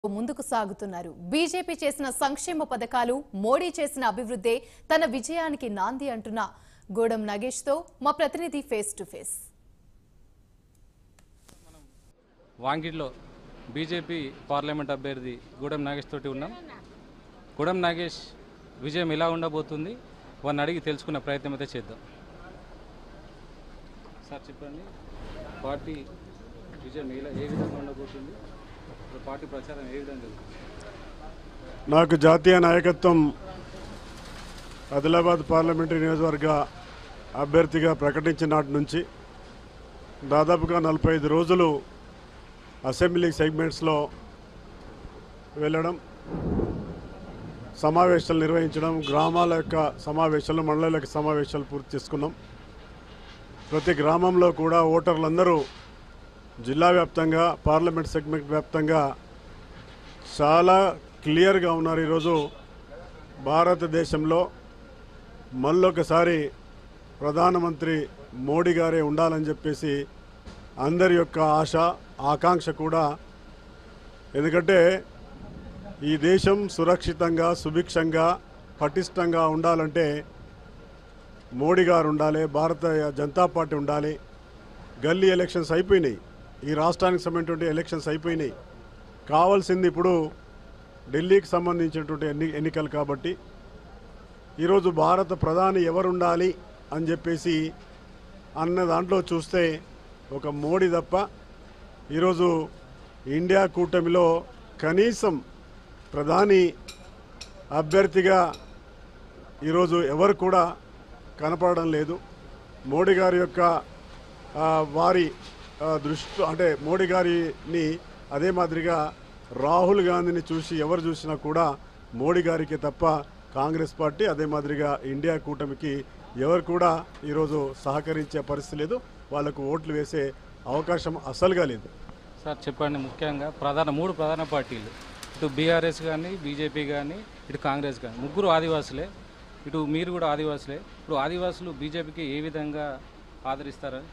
ముందుకు సాగుతున్నారు. బీజేపీ చేసిన సంక్షేమ పథకాలు, మోడీ చేసిన అభివృద్ధే తన విజయానికి నాంది అంటున్న గూడెం నాగేష్ తో మా ప్రతినిధి ఫేస్ టు ఫేస్. వాంగిడ్లో బీజేపీ పార్లమెంట్ అభ్యర్థి గూడెం నాగేష్ తోటి ఉన్నాం. గూడెం నాగేష్ విజయం ఎలా ఉండబోతుంది వారిని అడిగి తెలుసుకునే ప్రయత్నం అయితే చేద్దాం. సార్ చెప్పండి, పార్టీ విజయం ఏ విధంగా ఉండబోతుంది? పార్టీ ప్రచారం ఏ విధంగా జరుగుతుంది? నాకు జాతీయ నాయకత్వం ఆదిలాబాద్ పార్లమెంటరీ నియోజకవర్గ అభ్యర్థిగా ప్రకటించిన నాటి నుంచి దాదాపుగా 45 రోజులు అసెంబ్లీ సెగ్మెంట్స్లో వెళ్ళడం, సమావేశాలు నిర్వహించడం, గ్రామాల యొక్క సమావేశాలు, మండలాల యొక్క సమావేశాలు పూర్తి చేసుకున్నాం. ప్రతి గ్రామంలో కూడా ఓటర్లందరూ జిల్లా వ్యాప్తంగా, పార్లమెంట్ సెగ్మెంట్ వ్యాప్తంగా చాలా క్లియర్గా ఉన్నారు. ఈరోజు భారతదేశంలో మళ్ళొకసారి ప్రధానమంత్రి మోడీ గారే ఉండాలని చెప్పేసి అందరి యొక్క ఆశ, ఆకాంక్ష కూడా. ఎందుకంటే ఈ దేశం సురక్షితంగా, సుభిక్షంగా, పటిష్టంగా ఉండాలంటే మోడీ గారు ఉండాలి, భారతీయ జనతా పార్టీ ఉండాలి. గల్లీ ఎలక్షన్స్ అయిపోయినాయి, ఈ రాష్ట్రానికి సంబంధించినటువంటి ఎలక్షన్స్ అయిపోయినాయి. కావాల్సింది ఇప్పుడు ఢిల్లీకి సంబంధించినటువంటి ఎన్నికలు. కాబట్టి ఈరోజు భారత ప్రధాని ఎవరుండాలి అని చెప్పేసి అన్న దాంట్లో చూస్తే ఒక మోడీ తప్ప ఈరోజు ఇండియా కూటమిలో కనీసం ప్రధాని అభ్యర్థిగా ఈరోజు ఎవరు కూడా కనపడడం లేదు. మోడీ గారి యొక్క వారి దృష్టి అంటే మోడీ గారిని అదే మాదిరిగా రాహుల్ గాంధీని చూసి ఎవరు చూసినా కూడా మోడీ గారికి తప్ప కాంగ్రెస్ పార్టీ, అదే మాదిరిగా ఇండియా కూటమికి ఎవరు కూడా ఈరోజు సహకరించే పరిస్థితి లేదు. వాళ్లకు ఓట్లు వేసే అవకాశం అసలుగా లేదు. సార్ చెప్పండి, ముఖ్యంగా మూడు ప్రధాన పార్టీలు, ఇటు బీఆర్ఎస్ కానీ, బీజేపీ కానీ, ఇటు కాంగ్రెస్ కానీ, ముగ్గురు ఆదివాసులే, ఇటు మీరు కూడా ఆదివాసులే. ఇప్పుడు ఆదివాసులు బీజేపీకి ఏ విధంగా ఆదరిస్తారని?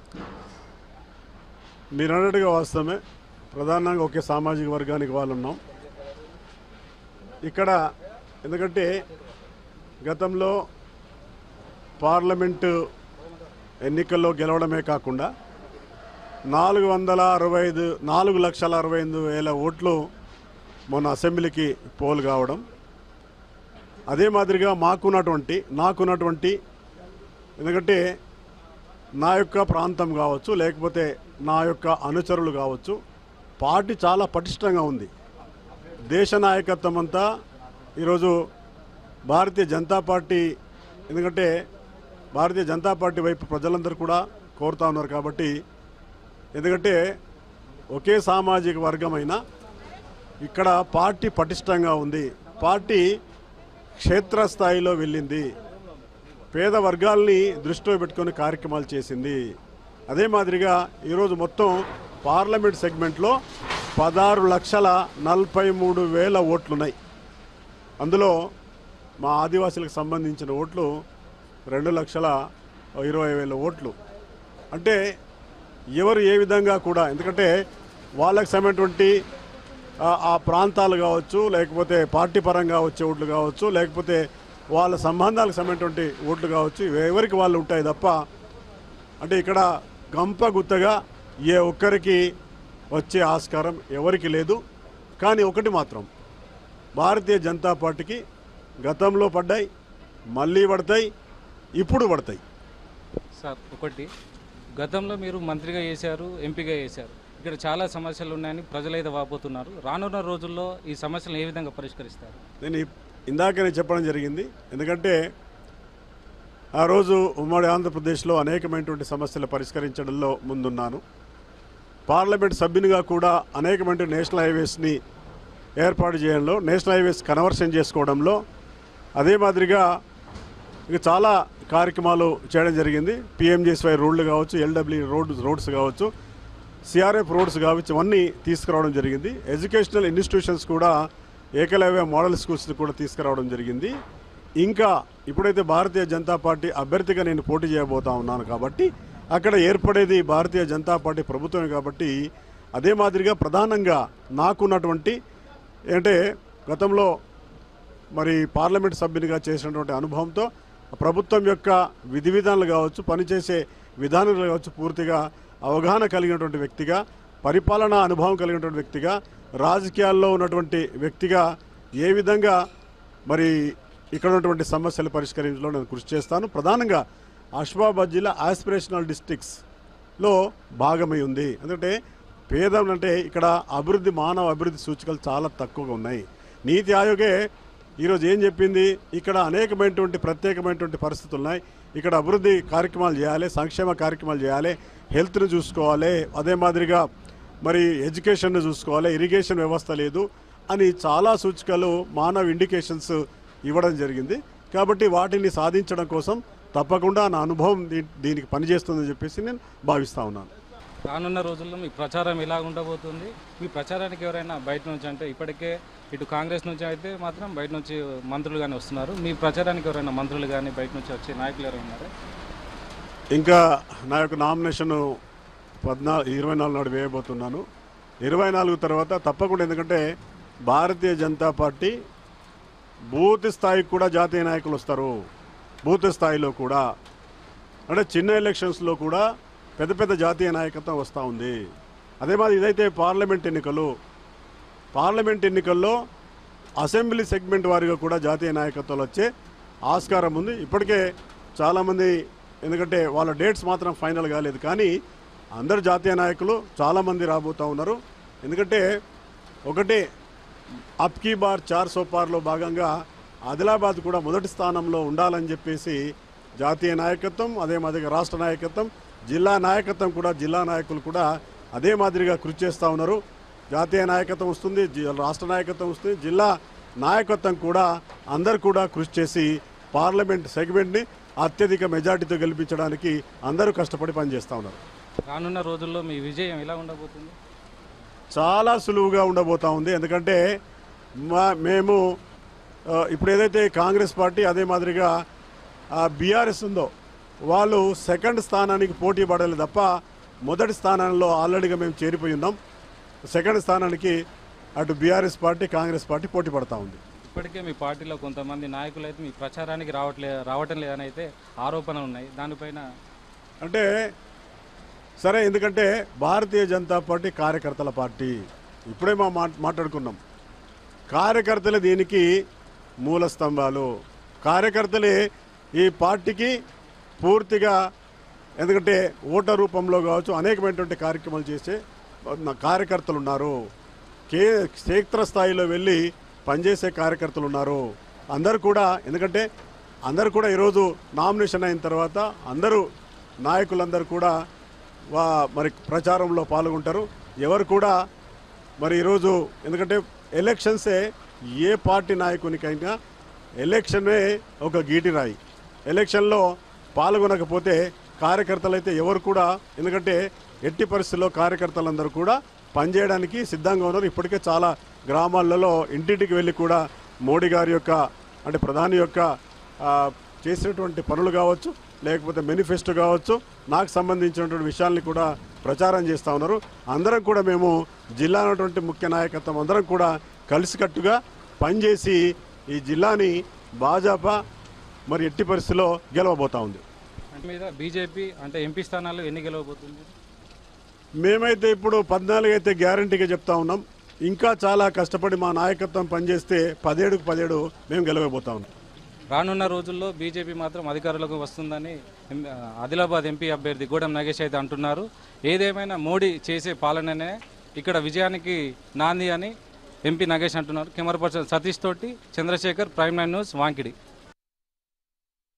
మీరు అన్నట్టుగా వాస్తవమే. ప్రధానంగా ఒకే సామాజిక వర్గానికి వాళ్ళు ఉన్నాం ఇక్కడ. ఎందుకంటే గతంలో పార్లమెంటు ఎన్నికల్లో గెలవడమే కాకుండా 4,65,000 ఓట్లు మొన్న అసెంబ్లీకి పోల్ కావడం, అదే మాదిరిగా నాకున్నటువంటి ఎందుకంటే నా యొక్క ప్రాంతం కావచ్చు, లేకపోతే నా యొక్క అనుచరులు కావచ్చు, పార్టీ చాలా పటిష్టంగా ఉంది. దేశ నాయకత్వం అంతా ఈరోజు భారతీయ జనతా పార్టీ, ఎందుకంటే భారతీయ జనతా పార్టీ వైపు ప్రజలందరూ కూడా కోరుతా ఉన్నారు. కాబట్టి ఎందుకంటే ఒకే సామాజిక వర్గమైన ఇక్కడ పార్టీ పటిష్టంగా ఉంది. పార్టీ క్షేత్రస్థాయిలో వెళ్ళింది, పేద వర్గాల్ని దృష్టిలో పెట్టుకొని కార్యక్రమాలు చేసింది. అదే మాదిరిగా ఈరోజు మొత్తం పార్లమెంట్ సెగ్మెంట్లో 16,43,000 ఓట్లున్నాయి. అందులో మా ఆదివాసులకు సంబంధించిన ఓట్లు 2,20,000 ఓట్లు. అంటే ఎవరు ఏ విధంగా కూడా, ఎందుకంటే వాళ్ళకి సంబంధించినటువంటి ఆ ప్రాంతాలు కావచ్చు, లేకపోతే పార్టీ పరంగా వచ్చే ఓట్లు కావచ్చు, లేకపోతే వాళ్ళ సంబంధాలకు సంబంధించినటువంటి ఓట్లు కావచ్చు, ఎవరికి వాళ్ళు ఉంటాయి తప్ప అంటే ఇక్కడ గంప గుత్తగా ఏ ఒక్కరికి వచ్చే ఆస్కారం ఎవరికి లేదు. కానీ ఒకటి మాత్రం, భారతీయ జనతా పార్టీకి గతంలో పడ్డాయి, మళ్ళీ పడతాయి, ఇప్పుడు పడతాయి. సార్ ఒకటి, గతంలో మీరు మంత్రిగా చేశారు, ఎంపీగా చేశారు. ఇక్కడ చాలా సమస్యలు ఉన్నాయని ప్రజలైతే వాపోతున్నారు. రానున్న రోజుల్లో ఈ సమస్యలను ఏ విధంగా పరిష్కరిస్తారు? నేను ఇందాకనే చెప్పడం జరిగింది. ఎందుకంటే ఆ రోజు ఉమ్మడి ఆంధ్రప్రదేశ్లో అనేకమైనటువంటి సమస్యలు పరిష్కరించడంలో ముందున్నాను. పార్లమెంట్ సభ్యునిగా కూడా అనేకమైన నేషనల్ హైవేస్ని ఏర్పాటు చేయడంలో, నేషనల్ హైవేస్ కన్వర్షన్ చేసుకోవడంలో, అదే మాదిరిగా ఇక చాలా కార్యక్రమాలు చేయడం జరిగింది. పిఎంజేఎస్వై రోడ్లు కావచ్చు, ఎల్డబ్ల్యూ రోడ్స్ కావచ్చు, సిఆర్ఎఫ్ రోడ్స్ కావచ్చు, ఇవన్నీ తీసుకురావడం జరిగింది. ఎడ్యుకేషనల్ ఇన్స్టిట్యూషన్స్ కూడా, ఏకలవ్య మోడల్ స్కూల్స్ కూడా తీసుకురావడం జరిగింది. ఇంకా ఇప్పుడైతే భారతీయ జనతా పార్టీ అభ్యర్థిగా నేను పోటీ చేయబోతా ఉన్నాను కాబట్టి అక్కడ ఏర్పడేది భారతీయ జనతా పార్టీ ప్రభుత్వమే. కాబట్టి అదే మాదిరిగా ప్రధానంగా నాకున్నటువంటి అంటే గతంలో మరి పార్లమెంట్ సభ్యునిగా చేసినటువంటి అనుభవంతో ప్రభుత్వం యొక్క విధి విధానాలు కావచ్చు, పనిచేసే విధానాలు కావచ్చు పూర్తిగా అవగాహన కలిగినటువంటి వ్యక్తిగా, పరిపాలనా అనుభవం కలిగినటువంటి వ్యక్తిగా, రాజకీయాల్లో ఉన్నటువంటి వ్యక్తిగా ఏ విధంగా మరి ఇక్కడ ఉన్నటువంటి సమస్యలు పరిష్కరించడంలో నేను కృషి చేస్తాను. ప్రధానంగా ఆసిఫాబాద్ జిల్లా ఆస్పిరేషనల్ డిస్ట్రిక్ట్స్లో భాగమై ఉంది. ఎందుకంటే పేదలంటే ఇక్కడ అభివృద్ధి, మానవ అభివృద్ధి సూచికలు చాలా తక్కువగా ఉన్నాయి. నీతి ఆయోగే ఈరోజు ఏం చెప్పింది, ఇక్కడ అనేకమైనటువంటి ప్రత్యేకమైనటువంటి పరిస్థితులు ఉన్నాయి, ఇక్కడ అభివృద్ధి కార్యక్రమాలు చేయాలి, సంక్షేమ కార్యక్రమాలు చేయాలి, హెల్త్ను చూసుకోవాలి, అదే మాదిరిగా మరి ఎడ్యుకేషన్ను చూసుకోవాలి, ఇరిగేషన్ వ్యవస్థ లేదు అని చాలా సూచికలు మానవ ఇండికేషన్స్ ఇవ్వడం జరిగింది. కాబట్టి వాటిని సాధించడం కోసం తప్పకుండా నా అనుభవం దీనికి పనిచేస్తుందని చెప్పేసి నేను భావిస్తూ ఉన్నాను. రానున్న రోజుల్లో మీ ప్రచారం ఎలా ఉండబోతుంది? మీ ప్రచారానికి ఎవరైనా బయట నుంచి, అంటే ఇప్పటికే ఇటు కాంగ్రెస్ నుంచి అయితే మాత్రం బయట నుంచి మంత్రులు కానీ వస్తున్నారు, మీ ప్రచారానికి ఎవరైనా మంత్రులు కానీ బయట నుంచి వచ్చే నాయకులు ఎవరైనా ఉన్నారా? ఇంకా నా యొక్క నామినేషన్ 24 నాడు వేయబోతున్నాను. 24 తర్వాత తప్పకుండా, ఎందుకంటే భారతీయ జనతా పార్టీ బూత్ స్థాయికి కూడా జాతీయ నాయకులు వస్తారు. బూత్ స్థాయిలో కూడా అంటే చిన్న ఎలక్షన్స్లో కూడా పెద్ద పెద్ద జాతీయ నాయకత్వం వస్తూ ఉంది. అదే మాది ఇదైతే పార్లమెంట్ ఎన్నికల్లో అసెంబ్లీ సెగ్మెంట్ వారిగా కూడా జాతీయ నాయకత్వాలు వచ్చే ఆస్కారం ఉంది. ఇప్పటికే చాలామంది, ఎందుకంటే వాళ్ళ డేట్స్ మాత్రం ఫైనల్ కాలేదు, కానీ అందరు జాతీయ నాయకులు చాలామంది రాబోతూ ఉన్నారు. ఎందుకంటే ఒకటి అప్కీ బార్ 400 పార్లో భాగంగా ఆదిలాబాద్ కూడా మొదటి స్థానంలో ఉండాలని చెప్పేసి జాతీయ నాయకత్వం, అదే మాదిరిగా రాష్ట్ర నాయకత్వం, జిల్లా నాయకత్వం కూడా, జిల్లా నాయకులు కూడా అదే మాదిరిగా కృషి చేస్తూ ఉన్నారు. జాతీయ నాయకత్వం వస్తుంది, రాష్ట్ర నాయకత్వం వస్తుంది, జిల్లా నాయకత్వం కూడా అందరు కూడా కృషి చేసి పార్లమెంట్ సెగ్మెంట్ని అత్యధిక మెజార్టీతో గెలిపించడానికి అందరూ కష్టపడి పనిచేస్తూ ఉన్నారు. రానున్న రోజుల్లో మీ విజయం ఎలా ఉండబోతుంది? చాలా సులువుగా ఉండబోతూ ఉంది. ఎందుకంటే మేము ఇప్పుడు ఏదైతే కాంగ్రెస్ పార్టీ, అదే మాదిరిగా బీఆర్ఎస్ ఉందో వాళ్ళు సెకండ్ స్థానానికి పోటీ పడాలి తప్ప మొదటి స్థానంలో ఆల్రెడీగా మేము చేరిపోయి ఉన్నాం. సెకండ్ స్థానానికి అటు బీఆర్ఎస్ పార్టీ, కాంగ్రెస్ పార్టీ పోటీ పడతా ఉంది. ఇప్పటికే మీ పార్టీలో కొంతమంది నాయకులు అయితే మీ ప్రచారానికి రావటం లేదని అయితే ఆరోపణలు ఉన్నాయి, దానిపైన అంటే సరే, ఎందుకంటే భారతీయ జనతా పార్టీ కార్యకర్తల పార్టీ. ఇప్పుడే మాట్లాడుకున్నాం, కార్యకర్తలు దీనికి మూల స్తంభాలు. కార్యకర్తలే ఈ పార్టీకి పూర్తిగా, ఎందుకంటే ఓటర్ రూపంలో కావచ్చు అనేకమైనటువంటి కార్యక్రమాలు చేసే కార్యకర్తలు ఉన్నారు. క్షేత్రస్థాయిలో వెళ్ళి పనిచేసే కార్యకర్తలు ఉన్నారు. అందరూ కూడా, ఎందుకంటే అందరూ కూడా ఈరోజు నామినేషన్ అయిన తర్వాత అందరూ నాయకులందరూ కూడా మరి ప్రచారంలో పాల్గొంటారు. ఎవరు కూడా మరి ఈరోజు, ఎందుకంటే ఎలక్షన్సే ఏ పార్టీ నాయకునికైనా ఎలక్షనే ఒక గీటిరాయి. ఎలక్షన్లో పాల్గొనకపోతే కార్యకర్తలు అయితే ఎవరు కూడా, ఎందుకంటే ఎట్టి పరిస్థితుల్లో కార్యకర్తలందరూ కూడా పనిచేయడానికి సిద్ధంగా ఉన్నారు. ఇప్పటికే చాలా గ్రామాలలో ఇంటింటికి వెళ్ళి కూడా మోడీ గారి యొక్క, అంటే ప్రధాని యొక్క చేసినటువంటి పనులు కావచ్చు, లేకపోతే మేనిఫెస్టో కావచ్చు, నాకు సంబంధించినటువంటి విషయాల్ని కూడా ప్రచారం చేస్తూ ఉన్నారు. అందరం కూడా మేము జిల్లా ఉన్నటువంటి ముఖ్య నాయకత్వం అందరం కూడా కలిసికట్టుగా పనిచేసి ఈ జిల్లాని భాజపా మరి ఎట్టి పరిస్థితిలో గెలవబోతా ఉంది. మీద బీజేపీ అంటే ఎంపీ స్థానాలు ఎన్ని గెలవబోతుంది? మేమైతే ఇప్పుడు 14 అయితే గ్యారంటీగా చెప్తా ఉన్నాం. ఇంకా చాలా కష్టపడి మా నాయకత్వం పనిచేస్తే 17కు 17 మేము గెలవబోతా ఉన్నాం. రానున్న రోజుల్లో బీజేపీ మాత్రం అధికారంలోకి వస్తుందని ఆదిలాబాద్ ఎంపీ అభ్యర్థి గూడెం నాగేష్ అయితే అంటున్నారు. ఏదేమైనా మోడీ చేసే పాలననే ఇక్కడ విజయానికి నాంది అని ఎంపీ నాగేష్ అంటున్నారు. కెమెరా పర్సన్ సతీష్ తోటి చంద్రశేఖర్, ప్రైమ్ 9 న్యూస్, వాంకిడి.